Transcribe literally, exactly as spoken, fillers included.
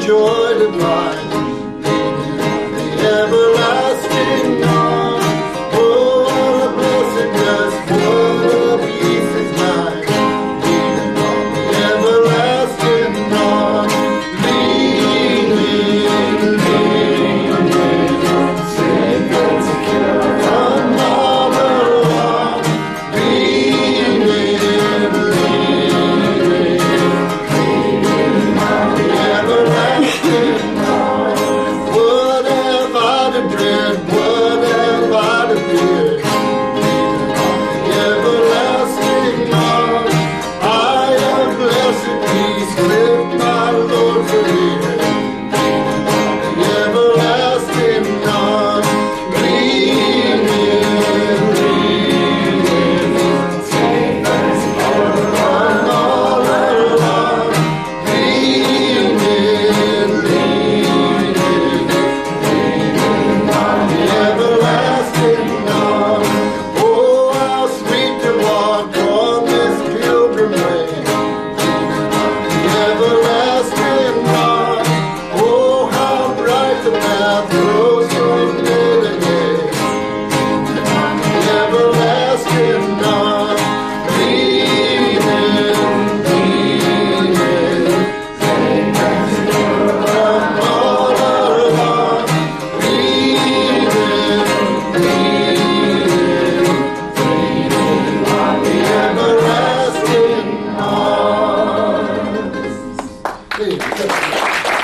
joy divine, the everlasting arms. Oh, what a blessedness, what a peace is mine, leaning on the everlasting arms. Leaning, leaning, safe and secure, another arm. Leaning, leaning, leaning on the everlasting arms. What have I to dread? What have I to fear? Leaning on the everlasting arms. I am blessed peace, lift my Lord for here. Leaning on the everlasting arms. Leaning, leaning, safe and secure, on all around. Leaning, leaning, leaning on the everlasting arms. Oh, how sweet to walk on this pilgrim way, leaning on the everlasting arms. Oh, how bright the path grows from day to day, leaning on the everlasting arms. Leaning, leaning, safe and secure, on all around. Leaning, leaning, leaning on the everlasting arms. Hey,